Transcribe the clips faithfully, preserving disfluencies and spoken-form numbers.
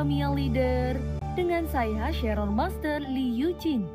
Etomi yang Leader. Dengan saya Sharon Master Lee Yujin.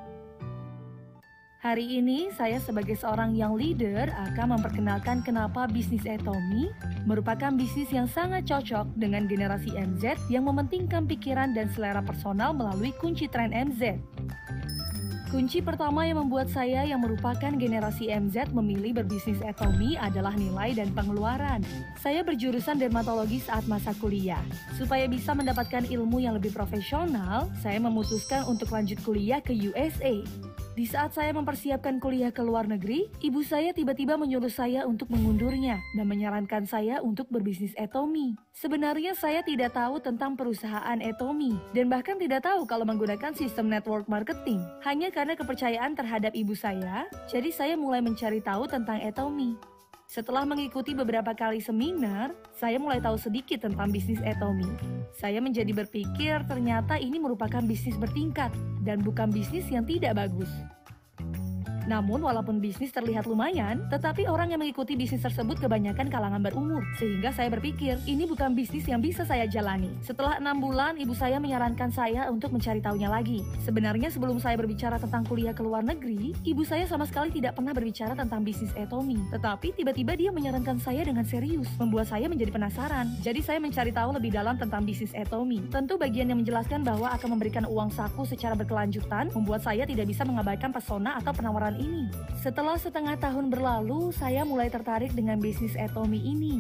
Hari ini saya sebagai seorang yang leader akan memperkenalkan kenapa bisnis Etomi merupakan bisnis yang sangat cocok dengan generasi M Z yang mementingkan pikiran dan selera personal melalui kunci tren M Z. Kunci pertama yang membuat saya yang merupakan generasi M Z memilih berbisnis Etomi adalah nilai dan pengeluaran. Saya berjurusan dermatologi saat masa kuliah. Supaya bisa mendapatkan ilmu yang lebih profesional, saya memutuskan untuk lanjut kuliah ke U S A. Di saat saya mempersiapkan kuliah ke luar negeri, ibu saya tiba-tiba menyuruh saya untuk mengundurnya dan menyarankan saya untuk berbisnis Etomi. Sebenarnya saya tidak tahu tentang perusahaan Etomi dan bahkan tidak tahu kalau menggunakan sistem network marketing. Hanya karena kepercayaan terhadap ibu saya, jadi saya mulai mencari tahu tentang Etomi. Setelah mengikuti beberapa kali seminar, saya mulai tahu sedikit tentang bisnis Etomi. Saya menjadi berpikir ternyata ini merupakan bisnis bertingkat dan bukan bisnis yang tidak bagus. Namun walaupun bisnis terlihat lumayan, tetapi orang yang mengikuti bisnis tersebut kebanyakan kalangan berumur. Sehingga saya berpikir, ini bukan bisnis yang bisa saya jalani. Setelah enam bulan, ibu saya menyarankan saya untuk mencari tahunya lagi. Sebenarnya sebelum saya berbicara tentang kuliah ke luar negeri, ibu saya sama sekali tidak pernah berbicara tentang bisnis Etomi. Tetapi tiba-tiba dia menyarankan saya dengan serius, membuat saya menjadi penasaran. Jadi saya mencari tahu lebih dalam tentang bisnis Etomi. Tentu bagian yang menjelaskan bahwa akan memberikan uang saku secara berkelanjutan, membuat saya tidak bisa mengabaikan pesona atau penawaran ini. Setelah setengah tahun berlalu, saya mulai tertarik dengan bisnis Etomi ini.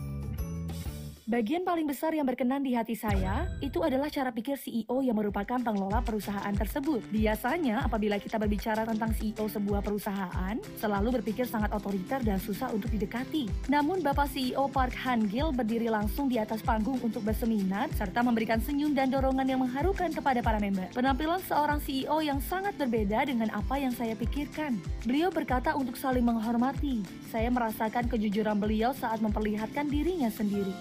Bagian paling besar yang berkenan di hati saya, itu adalah cara pikir C E O yang merupakan pengelola perusahaan tersebut. Biasanya, apabila kita berbicara tentang C E O sebuah perusahaan, selalu berpikir sangat otoriter dan susah untuk didekati. Namun, Bapak C E O Park Han-gil berdiri langsung di atas panggung untuk berseminar, serta memberikan senyum dan dorongan yang mengharukan kepada para member. Penampilan seorang C E O yang sangat berbeda dengan apa yang saya pikirkan. Beliau berkata untuk saling menghormati. Saya merasakan kejujuran beliau saat memperlihatkan dirinya sendiri.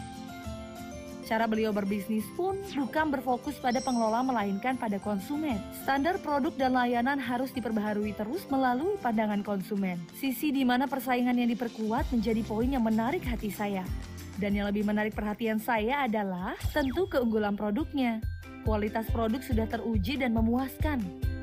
Cara beliau berbisnis pun bukan berfokus pada pengelola melainkan pada konsumen. Standar produk dan layanan harus diperbaharui terus melalui pandangan konsumen. Sisi di mana persaingan yang diperkuat menjadi poin yang menarik hati saya. Dan yang lebih menarik perhatian saya adalah tentu keunggulan produknya. Kualitas produk sudah teruji dan memuaskan.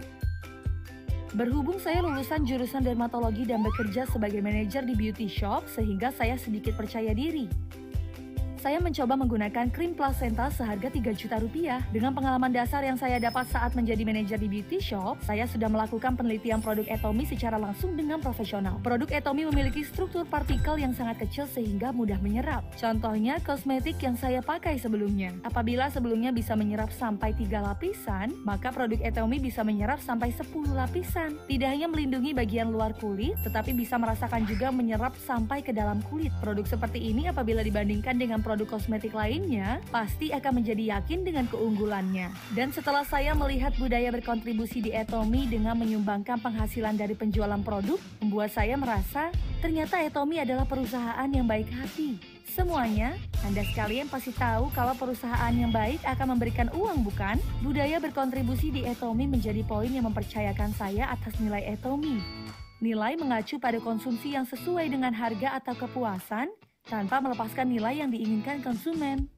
Berhubung saya lulusan jurusan dermatologi dan bekerja sebagai manajer di beauty shop, sehingga saya sedikit percaya diri. Saya mencoba menggunakan krim plasenta seharga tiga juta rupiah. Dengan pengalaman dasar yang saya dapat saat menjadi manajer di beauty shop, saya sudah melakukan penelitian produk Etomi secara langsung dengan profesional. Produk Etomi memiliki struktur partikel yang sangat kecil sehingga mudah menyerap. Contohnya, kosmetik yang saya pakai sebelumnya. Apabila sebelumnya bisa menyerap sampai tiga lapisan, maka produk Etomi bisa menyerap sampai sepuluh lapisan. Tidak hanya melindungi bagian luar kulit, tetapi bisa merasakan juga menyerap sampai ke dalam kulit. Produk seperti ini apabila dibandingkan dengan produk kosmetik lainnya, pasti akan menjadi yakin dengan keunggulannya. Dan setelah saya melihat budaya berkontribusi di Etomi dengan menyumbangkan penghasilan dari penjualan produk, membuat saya merasa ternyata Etomi adalah perusahaan yang baik hati. Semuanya, Anda sekalian pasti tahu kalau perusahaan yang baik akan memberikan uang, bukan? Budaya berkontribusi di Etomi menjadi poin yang mempercayakan saya atas nilai Etomi. Nilai mengacu pada konsumsi yang sesuai dengan harga atau kepuasan, tanpa melepaskan nilai yang diinginkan konsumen.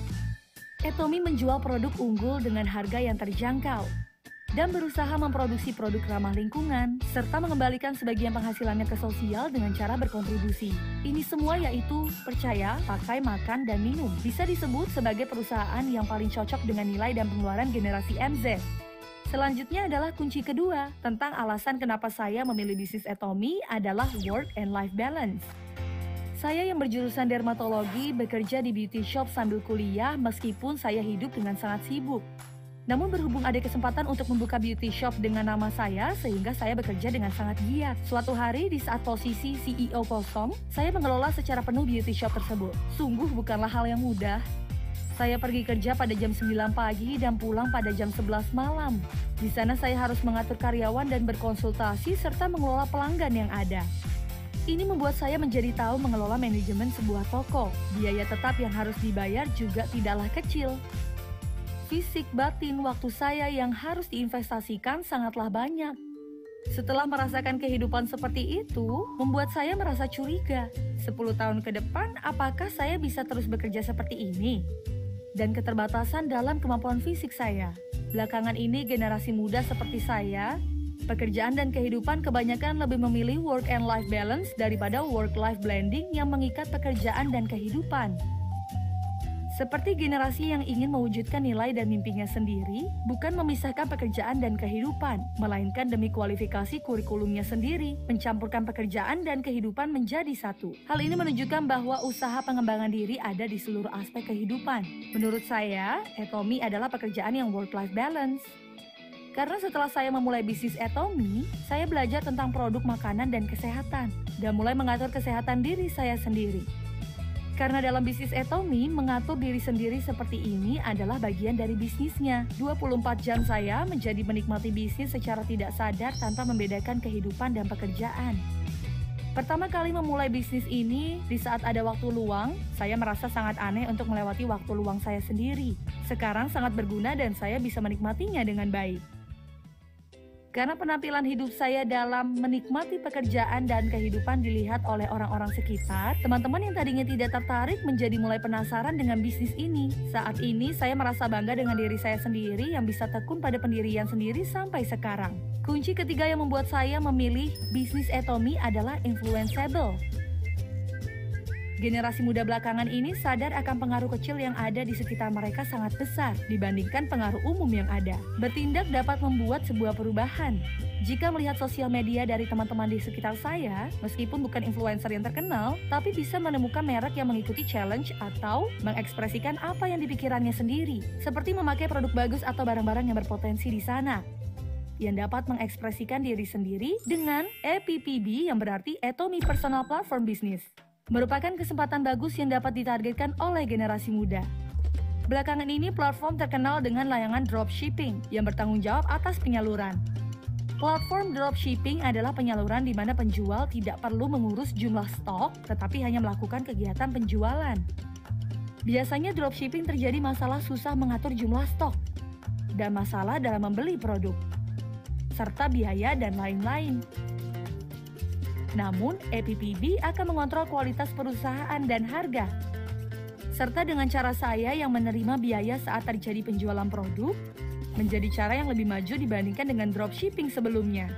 Etomi menjual produk unggul dengan harga yang terjangkau dan berusaha memproduksi produk ramah lingkungan serta mengembalikan sebagian penghasilannya ke sosial dengan cara berkontribusi. Ini semua yaitu percaya, pakai, makan, dan minum. Bisa disebut sebagai perusahaan yang paling cocok dengan nilai dan pengeluaran generasi M Z. Selanjutnya adalah kunci kedua tentang alasan kenapa saya memilih bisnis Etomi adalah work and life balance. Saya yang berjurusan dermatologi bekerja di beauty shop sambil kuliah meskipun saya hidup dengan sangat sibuk. Namun berhubung ada kesempatan untuk membuka beauty shop dengan nama saya, sehingga saya bekerja dengan sangat giat. Suatu hari di saat posisi C E O kosong, saya mengelola secara penuh beauty shop tersebut. Sungguh bukanlah hal yang mudah. Saya pergi kerja pada jam sembilan pagi dan pulang pada jam sebelas malam. Di sana saya harus mengatur karyawan dan berkonsultasi serta mengelola pelanggan yang ada. Ini membuat saya menjadi tahu mengelola manajemen sebuah toko. Biaya tetap yang harus dibayar juga tidaklah kecil. Fisik, batin, waktu saya yang harus diinvestasikan sangatlah banyak. Setelah merasakan kehidupan seperti itu, membuat saya merasa curiga. sepuluh tahun ke depan, apakah saya bisa terus bekerja seperti ini? dan keterbatasan dalam kemampuan fisik saya. Belakangan ini generasi muda seperti saya, pekerjaan dan kehidupan kebanyakan lebih memilih work and life balance daripada work-life blending yang mengikat pekerjaan dan kehidupan. Seperti generasi yang ingin mewujudkan nilai dan mimpinya sendiri, bukan memisahkan pekerjaan dan kehidupan, melainkan demi kualifikasi kurikulumnya sendiri, mencampurkan pekerjaan dan kehidupan menjadi satu. Hal ini menunjukkan bahwa usaha pengembangan diri ada di seluruh aspek kehidupan. Menurut saya, Atomy adalah pekerjaan yang work-life balance. Karena setelah saya memulai bisnis Atomy, saya belajar tentang produk makanan dan kesehatan, dan mulai mengatur kesehatan diri saya sendiri. Karena dalam bisnis Atomy, mengatur diri sendiri seperti ini adalah bagian dari bisnisnya. dua puluh empat jam saya menjadi menikmati bisnis secara tidak sadar tanpa membedakan kehidupan dan pekerjaan. Pertama kali memulai bisnis ini, di saat ada waktu luang, saya merasa sangat aneh untuk melewati waktu luang saya sendiri. Sekarang sangat berguna dan saya bisa menikmatinya dengan baik. Karena penampilan hidup saya dalam menikmati pekerjaan dan kehidupan dilihat oleh orang-orang sekitar, teman-teman yang tadinya tidak tertarik menjadi mulai penasaran dengan bisnis ini. Saat ini saya merasa bangga dengan diri saya sendiri yang bisa tekun pada pendirian sendiri sampai sekarang. Kunci ketiga yang membuat saya memilih bisnis Atomy adalah influenceable. Generasi muda belakangan ini sadar akan pengaruh kecil yang ada di sekitar mereka sangat besar dibandingkan pengaruh umum yang ada. Bertindak dapat membuat sebuah perubahan. Jika melihat sosial media dari teman-teman di sekitar saya, meskipun bukan influencer yang terkenal, tapi bisa menemukan merek yang mengikuti challenge atau mengekspresikan apa yang dipikirannya sendiri, seperti memakai produk bagus atau barang-barang yang berpotensi di sana, yang dapat mengekspresikan diri sendiri dengan A P P B yang berarti Atomy Personal Platform Business. Merupakan kesempatan bagus yang dapat ditargetkan oleh generasi muda. Belakangan ini platform terkenal dengan layanan dropshipping yang bertanggung jawab atas penyaluran. Platform dropshipping adalah penyaluran di mana penjual tidak perlu mengurus jumlah stok, tetapi hanya melakukan kegiatan penjualan. Biasanya dropshipping terjadi masalah susah mengatur jumlah stok, dan masalah dalam membeli produk, serta biaya dan lain-lain. Namun, A P P B akan mengontrol kualitas perusahaan dan harga. Serta dengan cara saya yang menerima biaya saat terjadi penjualan produk, menjadi cara yang lebih maju dibandingkan dengan dropshipping sebelumnya.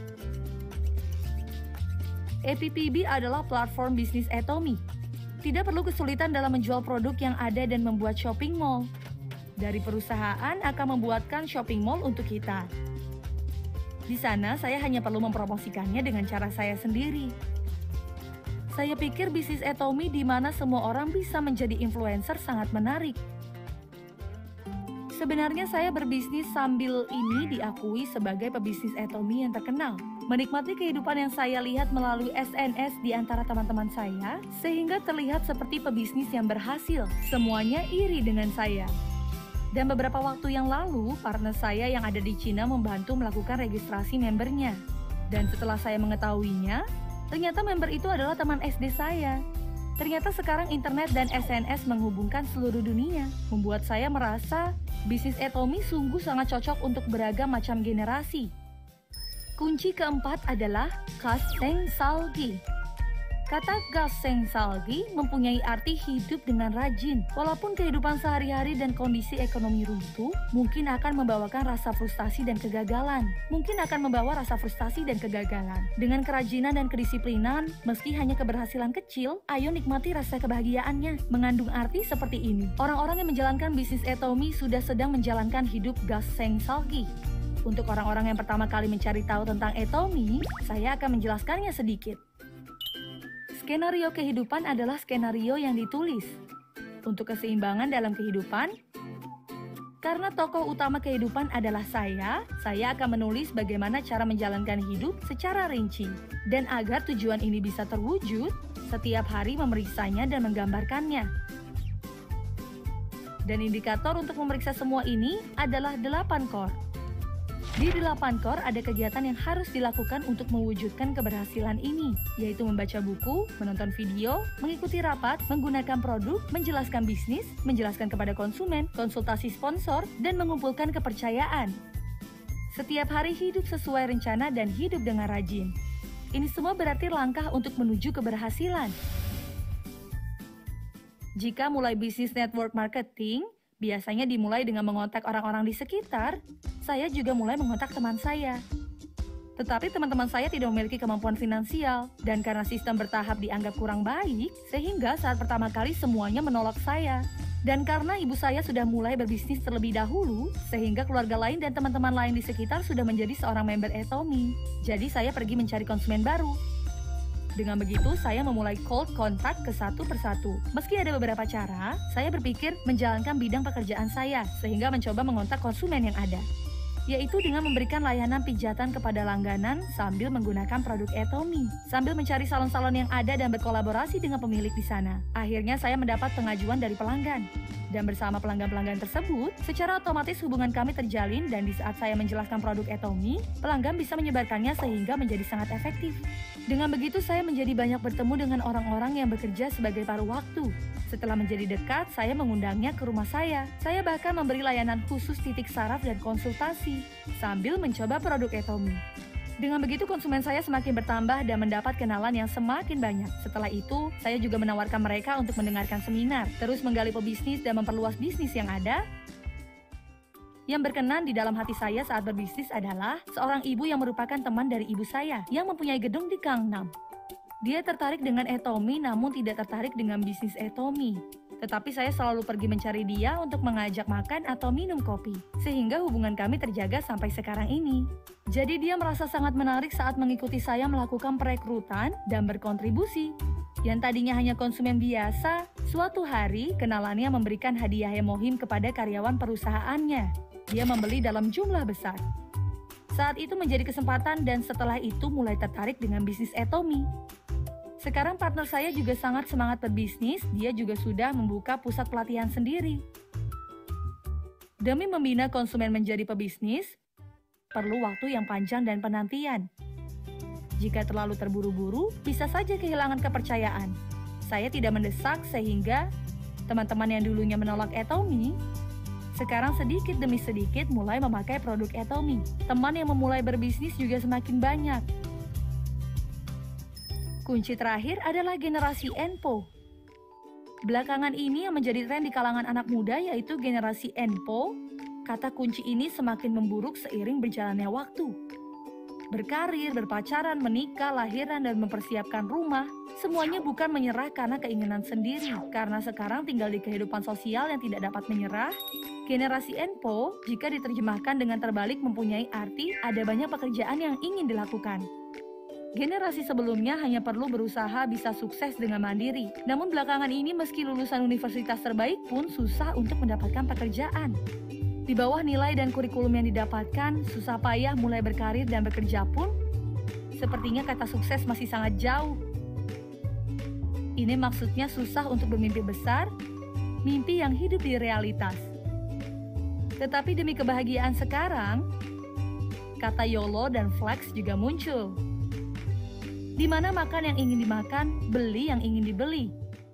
A P P B adalah platform bisnis Atomy. Tidak perlu kesulitan dalam menjual produk yang ada dan membuat shopping mall. Dari perusahaan akan membuatkan shopping mall untuk kita. Di sana, saya hanya perlu mempromosikannya dengan cara saya sendiri. Saya pikir bisnis Atomy di mana semua orang bisa menjadi influencer sangat menarik. Sebenarnya saya berbisnis sambil ini diakui sebagai pebisnis Atomy yang terkenal. Menikmati kehidupan yang saya lihat melalui S N S di antara teman-teman saya, sehingga terlihat seperti pebisnis yang berhasil. Semuanya iri dengan saya. Dan beberapa waktu yang lalu, partner saya yang ada di Cina membantu melakukan registrasi membernya. Dan setelah saya mengetahuinya, ternyata member itu adalah teman S D saya. Ternyata sekarang internet dan S N S menghubungkan seluruh dunia, membuat saya merasa bisnis Atomy sungguh sangat cocok untuk beragam macam generasi. Kunci keempat adalah Gaseng Salgi. Kata Gaseng Salgi mempunyai arti hidup dengan rajin. Walaupun kehidupan sehari-hari dan kondisi ekonomi runtuh, mungkin akan membawakan rasa frustasi dan kegagalan. Mungkin akan membawa rasa frustasi dan kegagalan. Dengan kerajinan dan kedisiplinan, meski hanya keberhasilan kecil, ayo nikmati rasa kebahagiaannya. Mengandung arti seperti ini. Orang-orang yang menjalankan bisnis Atomy sudah sedang menjalankan hidup Gaseng Salgi. Untuk orang-orang yang pertama kali mencari tahu tentang Atomy, saya akan menjelaskannya sedikit. Skenario kehidupan adalah skenario yang ditulis. Untuk keseimbangan dalam kehidupan, karena tokoh utama kehidupan adalah saya, saya akan menulis bagaimana cara menjalankan hidup secara rinci. Dan agar tujuan ini bisa terwujud, setiap hari memeriksanya dan menggambarkannya. Dan indikator untuk memeriksa semua ini adalah delapan core. Di delapan core ada kegiatan yang harus dilakukan untuk mewujudkan keberhasilan ini, yaitu membaca buku, menonton video, mengikuti rapat, menggunakan produk, menjelaskan bisnis, menjelaskan kepada konsumen, konsultasi sponsor, dan mengumpulkan kepercayaan. Setiap hari hidup sesuai rencana dan hidup dengan rajin. Ini semua berarti langkah untuk menuju keberhasilan. Jika mulai bisnis network marketing, Biasanya dimulai dengan mengontak orang-orang di sekitar, saya juga mulai mengontak teman saya. Tetapi teman-teman saya tidak memiliki kemampuan finansial, dan karena sistem bertahap dianggap kurang baik, sehingga saat pertama kali semuanya menolak saya. Dan karena ibu saya sudah mulai berbisnis terlebih dahulu, sehingga keluarga lain dan teman-teman lain di sekitar sudah menjadi seorang member Atomy. Jadi saya pergi mencari konsumen baru. Dengan begitu, saya memulai cold contact ke satu persatu. Meski ada beberapa cara, saya berpikir menjalankan bidang pekerjaan saya, sehingga mencoba mengontak konsumen yang ada. Yaitu dengan memberikan layanan pijatan kepada langganan sambil menggunakan produk Atomy, sambil mencari salon-salon yang ada dan berkolaborasi dengan pemilik di sana. Akhirnya saya mendapat pengajuan dari pelanggan. Dan bersama pelanggan-pelanggan tersebut, secara otomatis hubungan kami terjalin dan di saat saya menjelaskan produk Atomy, pelanggan bisa menyebarkannya sehingga menjadi sangat efektif. Dengan begitu saya menjadi banyak bertemu dengan orang-orang yang bekerja sebagai paruh waktu. Setelah menjadi dekat, saya mengundangnya ke rumah saya. Saya bahkan memberi layanan khusus titik saraf dan konsultasi, sambil mencoba produk Atomy. Dengan begitu konsumen saya semakin bertambah dan mendapat kenalan yang semakin banyak. Setelah itu, saya juga menawarkan mereka untuk mendengarkan seminar, terus menggali pebisnis dan memperluas bisnis yang ada. Yang berkenan di dalam hati saya saat berbisnis adalah seorang ibu yang merupakan teman dari ibu saya yang mempunyai gedung di Gangnam. Dia tertarik dengan Atomy namun tidak tertarik dengan bisnis Atomy. Tetapi saya selalu pergi mencari dia untuk mengajak makan atau minum kopi, sehingga hubungan kami terjaga sampai sekarang ini. Jadi dia merasa sangat menarik saat mengikuti saya melakukan perekrutan dan berkontribusi. Yang tadinya hanya konsumen biasa, suatu hari kenalannya memberikan hadiah hemohim kepada karyawan perusahaannya. Dia membeli dalam jumlah besar. Saat itu menjadi kesempatan dan setelah itu mulai tertarik dengan bisnis Atomy. Sekarang partner saya juga sangat semangat berbisnis, dia juga sudah membuka pusat pelatihan sendiri. Demi membina konsumen menjadi pebisnis, perlu waktu yang panjang dan penantian. Jika terlalu terburu-buru, bisa saja kehilangan kepercayaan. Saya tidak mendesak sehingga teman-teman yang dulunya menolak Atomy, sekarang sedikit demi sedikit mulai memakai produk Atomy. Teman yang memulai berbisnis juga semakin banyak. Kunci terakhir adalah generasi Enpo. Belakangan ini yang menjadi tren di kalangan anak muda yaitu generasi Enpo. Kata kunci ini semakin memburuk seiring berjalannya waktu. Berkarir, berpacaran, menikah, lahiran, dan mempersiapkan rumah, semuanya bukan menyerah karena keinginan sendiri. Karena sekarang tinggal di kehidupan sosial yang tidak dapat menyerah, generasi Enpo, jika diterjemahkan dengan terbalik mempunyai arti ada banyak pekerjaan yang ingin dilakukan. Generasi sebelumnya hanya perlu berusaha bisa sukses dengan mandiri. Namun belakangan ini meski lulusan universitas terbaik pun susah untuk mendapatkan pekerjaan. Di bawah nilai dan kurikulum yang didapatkan, susah payah mulai berkarir dan bekerja pun, sepertinya kata sukses masih sangat jauh. Ini maksudnya susah untuk bermimpi besar, mimpi yang hidup di realitas. Tetapi demi kebahagiaan sekarang, kata YOLO dan flex juga muncul. Di mana makan yang ingin dimakan, beli yang ingin dibeli.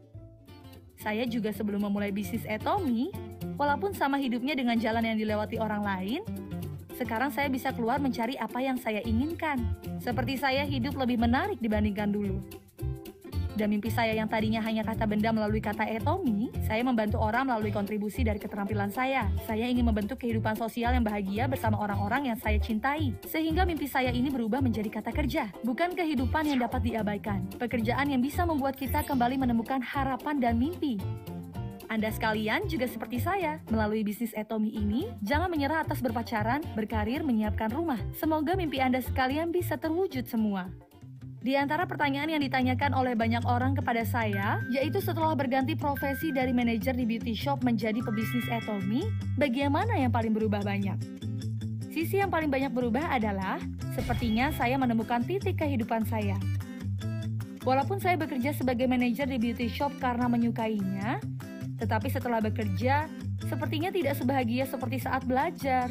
Saya juga sebelum memulai bisnis Atomy, walaupun sama hidupnya dengan jalan yang dilewati orang lain, sekarang saya bisa keluar mencari apa yang saya inginkan. Seperti saya hidup lebih menarik dibandingkan dulu. Dan mimpi saya yang tadinya hanya kata benda melalui kata Atomy, saya membantu orang melalui kontribusi dari keterampilan saya. Saya ingin membentuk kehidupan sosial yang bahagia bersama orang-orang yang saya cintai. Sehingga mimpi saya ini berubah menjadi kata kerja, bukan kehidupan yang dapat diabaikan. Pekerjaan yang bisa membuat kita kembali menemukan harapan dan mimpi. Anda sekalian juga seperti saya, melalui bisnis Atomy ini, jangan menyerah atas berpacaran, berkarir, menyiapkan rumah. Semoga mimpi Anda sekalian bisa terwujud semua. Di antara pertanyaan yang ditanyakan oleh banyak orang kepada saya, yaitu setelah berganti profesi dari manajer di beauty shop menjadi pebisnis Atomy, bagaimana yang paling berubah banyak? Sisi yang paling banyak berubah adalah, sepertinya saya menemukan titik kehidupan saya. Walaupun saya bekerja sebagai manajer di beauty shop karena menyukainya, tetapi setelah bekerja, sepertinya tidak sebahagia seperti saat belajar.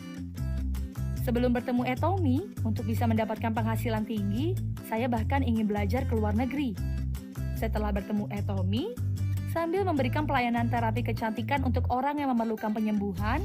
Sebelum bertemu Atomy, untuk bisa mendapatkan penghasilan tinggi, saya bahkan ingin belajar ke luar negeri. Setelah bertemu Atomy, sambil memberikan pelayanan terapi kecantikan untuk orang yang memerlukan penyembuhan,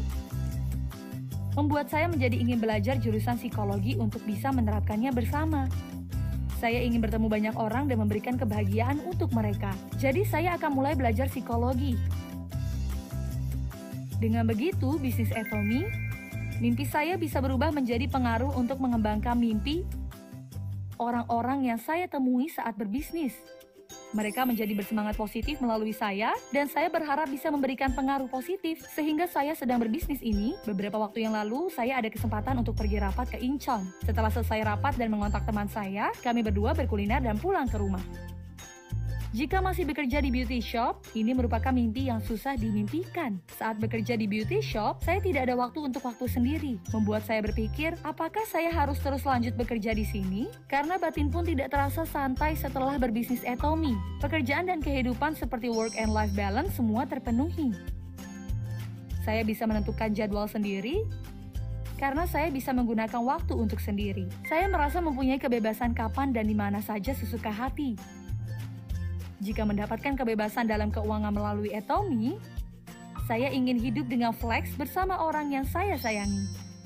membuat saya menjadi ingin belajar jurusan psikologi untuk bisa menerapkannya bersama. Saya ingin bertemu banyak orang dan memberikan kebahagiaan untuk mereka. Jadi saya akan mulai belajar psikologi. Dengan begitu, bisnis Atomy, mimpi saya bisa berubah menjadi pengaruh untuk mengembangkan mimpi orang-orang yang saya temui saat berbisnis. Mereka menjadi bersemangat positif melalui saya, dan saya berharap bisa memberikan pengaruh positif. Sehingga saya sedang berbisnis ini, beberapa waktu yang lalu saya ada kesempatan untuk pergi rapat ke Incheon. Setelah selesai rapat dan mengontak teman saya, kami berdua berkuliner dan pulang ke rumah. Jika masih bekerja di beauty shop, ini merupakan mimpi yang susah dimimpikan. Saat bekerja di beauty shop, saya tidak ada waktu untuk waktu sendiri. Membuat saya berpikir, apakah saya harus terus lanjut bekerja di sini? Karena batin pun tidak terasa santai setelah berbisnis Atomy. Pekerjaan dan kehidupan seperti work and life balance semua terpenuhi. Saya bisa menentukan jadwal sendiri, karena saya bisa menggunakan waktu untuk sendiri. Saya merasa mempunyai kebebasan kapan dan di mana saja sesuka hati. Jika mendapatkan kebebasan dalam keuangan melalui Atomy, saya ingin hidup dengan flex bersama orang yang saya sayangi.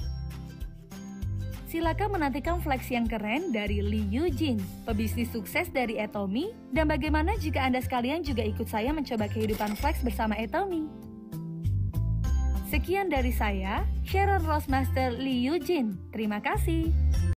Silakan menantikan flex yang keren dari Lee Eugene, pebisnis sukses dari Atomy, dan bagaimana jika Anda sekalian juga ikut saya mencoba kehidupan flex bersama Atomy. Sekian dari saya, Sharon Rosemaster Lee Eugene. Terima kasih.